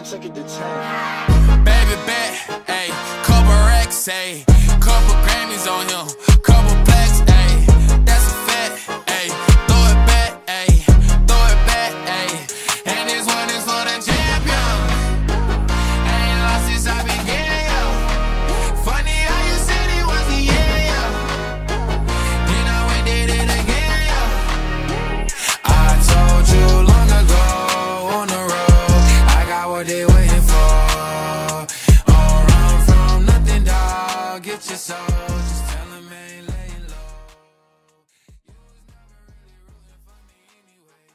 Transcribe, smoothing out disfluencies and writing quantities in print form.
took it to 10. Baby bet, ayy, couple racks, ayy, couple Grammys on him, couple blacks, ayy, that's a fact, ayy, throw it back, ayy, throw it back, ayy, and this one is for the champion. I ain't lost since I began, yo. Funny how you said it was the year, yo. Then I went did it again, yo. I told you long ago on the road, I got what they waiting for. Don't run from nothing, dog. Get your soul.